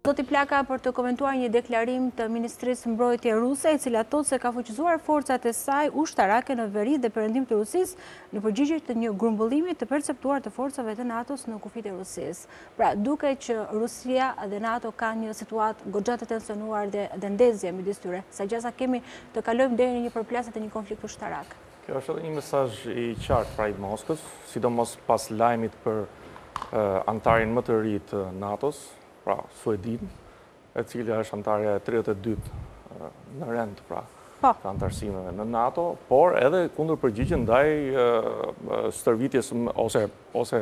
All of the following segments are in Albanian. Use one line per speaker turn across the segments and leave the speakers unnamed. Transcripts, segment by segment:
Zoti Plaka për të komentuar një deklarim të Ministrisë Mbrojtje Ruse, e cila thotë se ka fuqizuar forcat e saj ushtarake në veri dhe perëndim të Rusisë në përgjigje të një grumbullimi të perceptuar të forcave të NATO-s në kufit e Rusisë. Pra, duke që Rusia dhe NATO kanë një situatë goxha të tensionuar dhe ndezje midis tyre, sa gjasa kemi të kalojmë deri në një përplasje të një konflikti ushtarak.
Kjo është edhe një mesazh i qartë pra i Moskës, sidomos pas lajmit për antarin më të ri të NATO-s, pra Suedin, e cila është antarja e 32 në rend pra të antarësimeve në NATO, por edhe kundër përgjigje ndaj stërvitjes ose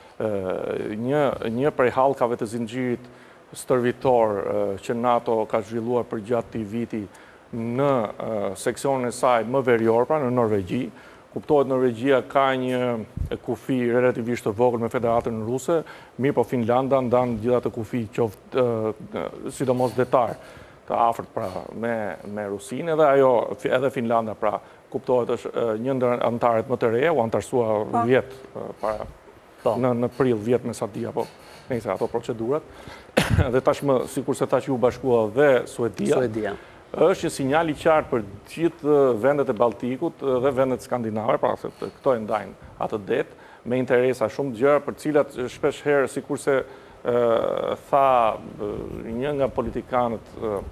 një prej hallkave të zinxhirit stërvitor që NATO ka zhvilluar përgjatë këtij viti në seksionin e saj më verior, pra në Norvegji. Kuptohet Norvegjia ka një kufi relativisht të vogël me Federatën Ruse, mirë po Finlanda ndan gjitha të kufi qoftë sidomos detar të afërt pra me Rusinë, edhe Finlanda pra kuptohet është një ndër antarët më të reja, u antarësua vjet para në prill vjet me sa di apo nëse ato procedurat. Dhe tashmë sikurse thash u bashkua dhe Suedia. Është një sinjal i qartë për gjithë vendet e Balltikut dhe vendet skandinave, pra se këto e ndajnë atë det me interesa shumë të gjëra për cilat shpesh herë sikurse tha një nga politikanët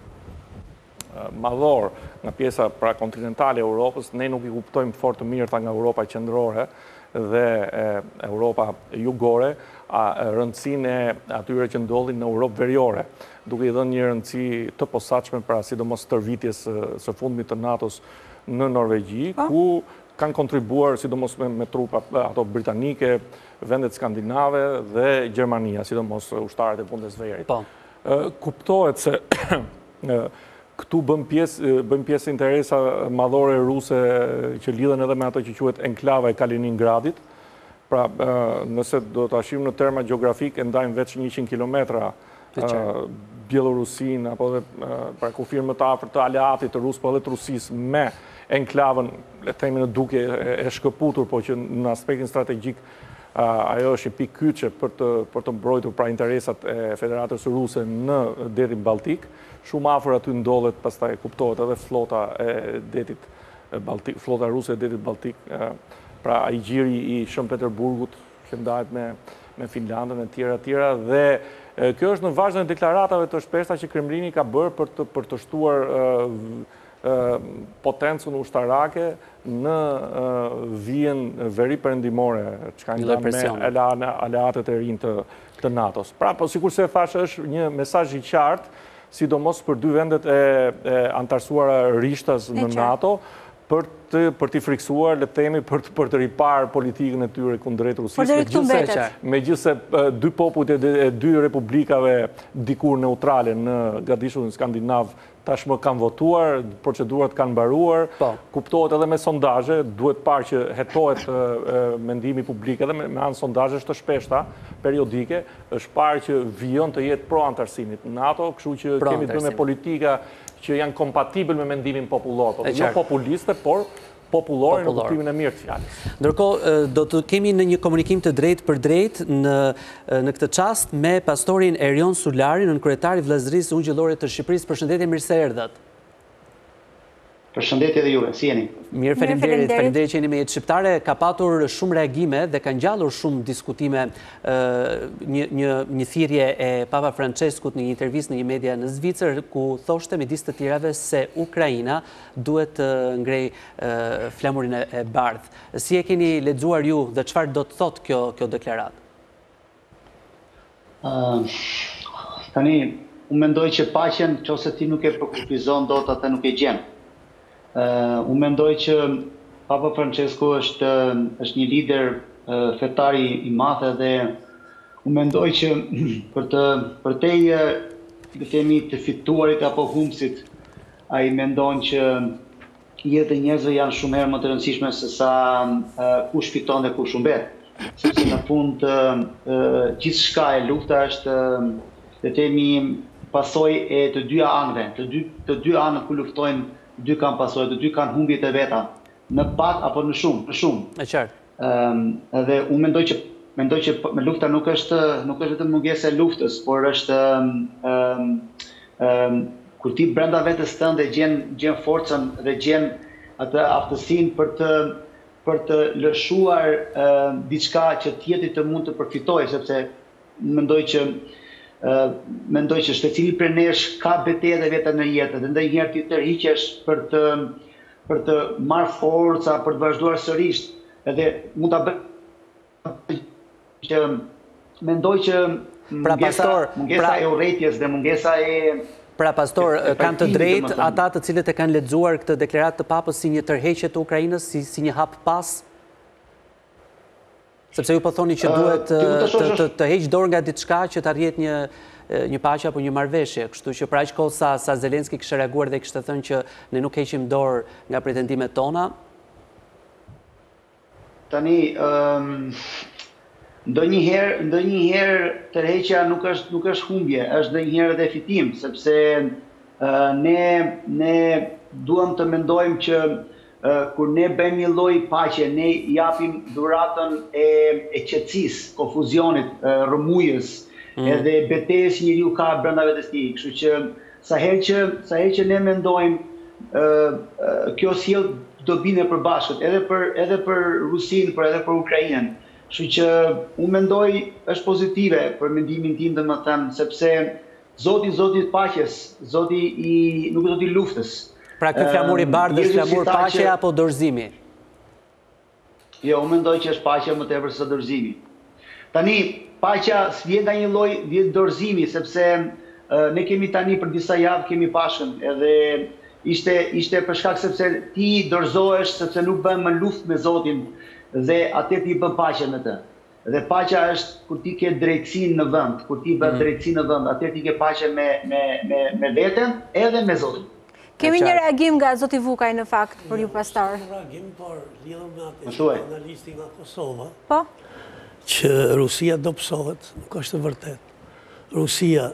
madhor nga pjesa pra kontinentale e Europës, ne nuk i kuptojmë fort të mirë nga Europa qendrore dhe Europa jugore rëndësinë e atyre që ndodhin në Europë veriore, duke i dhënë një rëndësi të posaçme pra sidomos stërvitjes së fundmit të NATO-s në Norvegji, ku kanë kontribuar sidomos me trupa ato britanike, vendet skandinave dhe Gjermania, sidomos ushtarët e Bundeswehrit. Kuptohet se këtu bën pjesë interesa madhore ruse që lidhen edhe me ato që quhet enklava e Kaliningradit. Pra, nëse do të ashim në terma geografik, e ndajmë veç 100 kilometra Bielorusin, apo dhe pra kufir më të afërt të aleatit të Rusë, po edhe të Rusisë me enklavën, le të themi në duke e shkëputur, po që në aspektin strategjik ajo është një pikë kyçe për të mbrojtur pra interesat e Federatës Ruse në detin Balltik. Shumë afër aty ndodhet, pastaj kuptohet edhe flota e detit Balltik, flota ruse e detit Balltik, pra ai gjiri i Shën Peterburgut që ndahet me Finlandën e tjera, dhe kjo është në vazhdon e deklaratave të shpeshta që Kremlini ka bërë për të shtuar potencën ushtarake në vijën veri perëndimore, çka ndan me aleatët e rinj të NATO-s. Pra, po sikurse thash, është një mesazh i qartë, sidomos për dy vendet e antarësuara rishtas në NATO, për t'i friksuar, le të themi, për të riparë politikën e tyre kundrejt Rusisë, megjithse dy popujt e dy republikave dikur neutrale në gadishullin skandinav tashmë kanë votuar, procedurat kanë mbaruar, kuptohet edhe me sondazhe, duhet parë që hetohet mendimi publik edhe me anë sondazhesh të shpeshta, periodike, është parë që vijon të jetë pro antarësimit në NATO, kështu që kemi të bëjmë me politika që janë kompatibël me mendimin popullor, jo populiste, por popullore në kuptimin e mirë të fjalës.
Ndërkohë, do të kemi në një komunikim të drejtë për drejtë në këtë çast me pastorin Erion Sulari, nënkryetari i Vllazërisë Ungjillore të Shqipërisë. Përshëndetje, mirë se erdhët.
Përshëndetje dhe juve, si jeni?
Mirë, faleminderit që jeni me Jetë Shqiptare. Ka patur shumë reagime dhe ka ngjallur shumë diskutime një thirrje e Papa Franceskut në një intervistë në një media në Zvicër, ku thoshte midis të tjerave se Ukraina duhet të ngrej flamurin e bardhë. Si e keni lexuar ju dhe çfarë do të thotë kjo deklaratë?
Tani, unë mendoj që paqen, nëse ti nuk e përkufizon dot, atë nuk e gjen. Unë mendoj që Papa Francesku është një lider fetari i madh dhe unë mendoj që për te të fituarit apo humbësit, ai mendon që jetët e njerëzve janë shumë herë më të rëndësishme se sa kush fiton dhe kush humbet. Sepse në fund gjithçka e lufta është le të themi pasojë e të dy anëve, të dy anët ku luftojnë. Dy kanë pasojë, të dy kanë humbjet e veta, në pak apo në shumë.
E qartë.
Dhe unë mendoj që mendoj që lufta nuk është vetëm mungesa e luftës, por është kur ti brenda vetes tënde gjen forcën dhe gjen atë aftësinë për të lëshuar diçka që tjetri të mund të përfitojë, sepse mendoj që secili prej nesh ka betejë vetë në jetë, dhe ndonjëherë ti tërhiqesh për të marrë forca, për të vazhduar sërish, edhe mund ta bëj që mendoj që mungesa e urrëties dhe mungesa e...
Pra, pastor, kanë të drejtë ata të cilët e kanë lexuar këtë deklaratë të Papës si një tërheqje të Ukrainës, si një hap pas? Sepse ju po thoni që duhet të heq dorë nga diçka që të arrihet një paqe apo një marrëveshje, kështu që për aq kohë sa Zelenski kishte reaguar dhe kishte thënë që ne nuk heqim dorë nga pretendimet tona.
Tani, ndonjëherë tërheqja nuk është humbje, është ndonjëherë edhe fitim, sepse ne duam të mendojmë që kur ne bëjmë një lloj paqe, ne japim dhuratën e qetësisë, konfuzionit, rrëmujës, edhe betejës njeriu ka brenda vetes tij. Kështu që sa herë që ne mendojmë kjo sjell dobinë e përbashkët, edhe për Rusinë, por edhe për Ukrainën. Kështu që unë mendoj është pozitive për mendimin tim, domethënë, sepse Zoti i paqes, nuk Zoti i luftës.
Pra ky flamur i bardhë është flamur paqe apo dorëzimi?
Jo, unë mendoj që është paqja më tepër se dorëzimi. Tani, paqja s'vjen nga një lloj dorëzimi, sepse ne kemi tani për disa javë kemi Pashkën, edhe ishte për shkak sepse ti dorëzohesh, sepse nuk bën më luftë me Zotin, dhe atë ti bën paqe me të. Dhe paqja është kur ti ke drejtësinë në vend, kur ti bën drejtësinë në vend, atë ti ke paqe me veten edhe me Zotin.
Kemi një reagim nga Zoti Vukaj në fakt për ju pastor.
Një reagim, por lidhur me atë analisti nga Kosova.
Po?
Që Rusia do psohet, nuk është vërtet. Rusia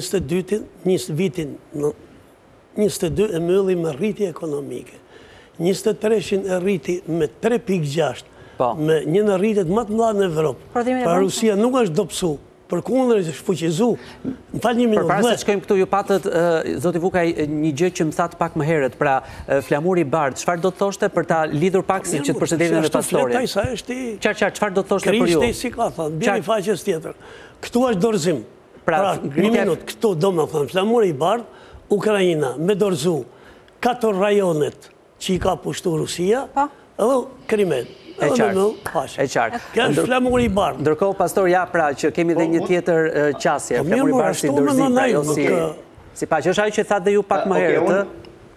22 e mylli me rritje ekonomike. 23-shin e rriti me 3.6, me një në rritet më të mëdha në Evropë. Pra Rusia nuk është dopsu, përkundër është fuqizu. Më fal një minutë.
Përpara se shkojmë këtu, ju patët, Zoti Vukaj, një gjë që më thatë pak më herët, pra flamuri i bardhë, çfarë do të thoshte për ta lidhur pak si që të përshëndetin edhe pastorin? Qartë, çfarë do të thoshte për ju?
Krishti si ka thënë, bjeri faqes tjetër. Këtu është dorëzim. Pra, një minutë, këtu do më thënë, flamuri i bardhë, Ukraina me dorëzu 4 rajonet që i ka pushtu Rusia, edhe Krimen.
E qartë.
Kjo është flamuri i bardhë.
Ndërkohë, pastor, ja pra që kemi dhe një tjetër qasje, flamuri i bardhë si dorëzim, pra jo si paqe. Është ajo që thatë dhe ju pak më herët.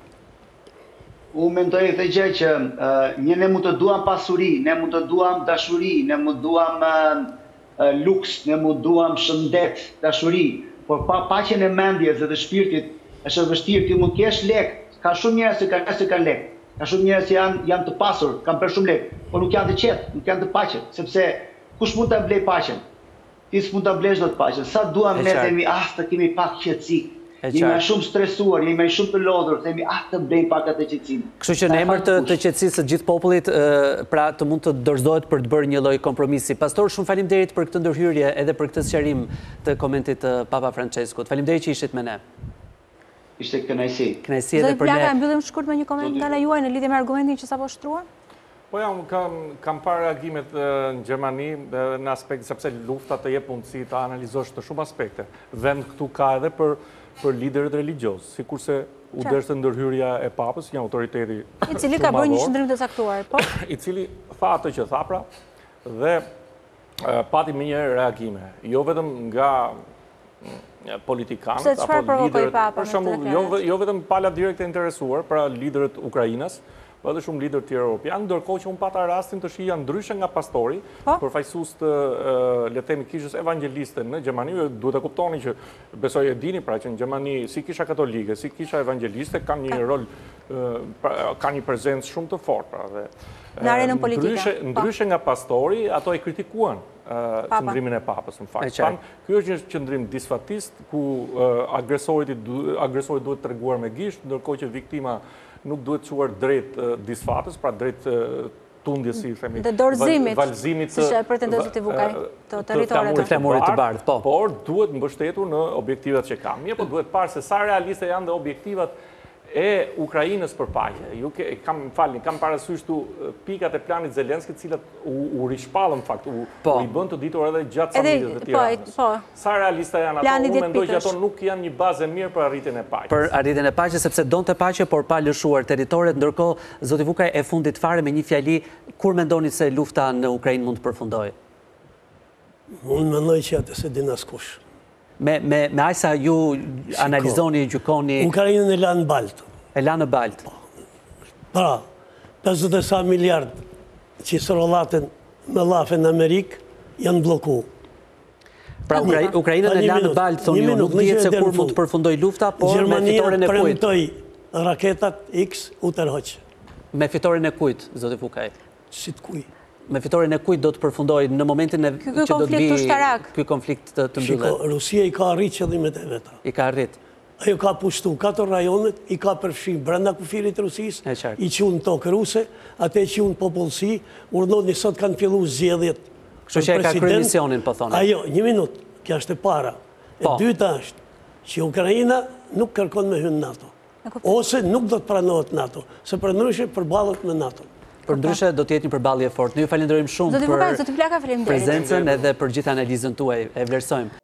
Unë mendoj këtë gjë që ne mund të duam pasuri, ne mund të duam dashuri, ne mund të duam luks, ne mund të duam shëndet, dashuri, por pa paqen e mendjes dhe të shpirtit është vështirë. Ti mund kesh lek, ka shumë njerëz që kanë lek. Ka shumë njerëz që janë të pasur, kanë bërë shumë lek, por nuk janë të qetë, nuk janë të paqen, sepse kush mund ta blej paqen? Ti s'mund ta blesh dot paqen. Sa duam ne themi, të kemi pak qetësi. Jemi më shumë stresuar, jemi më shumë të lodhur, themi, të blejmë pak atë qetësinë.
Kështu që në emër të qetësisë së gjithë popullit, pra të mund të dorëzohet për të bërë një lloj kompromisi. Pastor, shumë faleminderit për këtë ndërhyrje edhe për këtë sqarim të komentit të Papa Franceskut. Faleminderit që ishit me ne.
Ishte kënaqësi.
Kënaqësi edhe për ne.
Zoti Plaka, mbyllim shkurt me një koment nga juaj në lidhje me argumentin që sapo shtruar?
Po ja, kam parë reagimet në Gjermani në aspekt, sepse lufta të jep mundësi të analizosh të shumë aspekte. Vend këtu ka edhe për liderët religjioz, sikurse u dërste ndërhyrja e Papës, një autoriteti
i cili ka bërë një qendrim të caktuar, po?
I cili tha atë që tha pra, dhe pati më një reagime, jo vetëm nga politikanët apo liderët, për shembull, jo vetëm pala direkte interesuar, pra liderët Ukrainës, po edhe shumë liderë tjerë europianë, ndërkohë që unë pata rastin të shija ndryshe nga pastori, përfaqësues të le të themi kishës evangeliste në Gjermani, duhet të kuptoni që besoj e dini pra që në Gjermani si kisha katolike, si kisha evangeliste kanë një rol, kanë një prezencë shumë të fortë pra dhe
në arenën politike.
Ndryshe nga pastori, ato e kritikuan qëndrimin e Papës, në fakt. Ky është një qëndrim disfatist, ku agresori duhet treguar me gisht, ndërkohë që viktima nuk duhet quar drejt disfatës, pra drejt tundjes, si themi,
dhe dorëzimit,
valzimit
siç e pretendoi Zoti Vukaj, të territorit
të flamurit të bardhë, po.
Por duhet mbështetur në objektivat që ka. Mirë, po duhet parë se sa realiste janë dhe objektivat e Ukrainës për paqe. Kam parasysh tu pikat e planit Zelenski, cilat u rishpallën fakt, u i bën të ditur edhe gjatë samitit të Tiranës. Sa realista janë ato? Unë mendoj që ato nuk janë një bazë e mirë për arritjen e paqes.
Për arritjen e paqes, sepse donte paqe, por pa lëshuar territoret, ndërkohë Zoti Vukaj e fundit fare me një fjali, kur mendoni se lufta në Ukrainë mund të përfundojë?
Unë mendoj që atë se din askush.
Me ajsa ju analizoni, gjykoni...
Ukrainën e lanë baltë.
E lanë baltë.
Pra, 50 miliard që së rollaten me lafe në Amerikë, janë bloku.
Pra, Ukrainën e lanë baltë, thoni ju, nuk dhjetë se kur mund të përfundoj lufta, por me fitoren e kujt.
Gjermania premtoj raketat X u tërhoqë.
Me fitoren e kujt, Zoti Vukaj?
Si të kuj.
Me fitoren e kujt do të përfundoj në momentin që do të vi ky konflikt të mbyllet?
Shiko, Rusia i ka arrit qëllimet e veta.
I ka arrit.
Ajo ka pushtu 4 rajonet, i ka përfshi brenda kufirit Rusis, i qunë tokë ruse, atë që unë popullësi, urdhoni sot kanë fillu zgjedhjet.
Kështu që e ka kryer misionin, po thonë.
Ajo, një minut, kjo është e para. E dyta është që Ukraina nuk kërkon me hynë NATO. Ose nuk do të pranohet NATO, se për ndryshe përballet me NATO.
Për ndryshe do të jetë një përballje fort. Ne ju falenderojmë shumë për prezencën edhe për gjithë analizën tuaj. E vlerësojmë.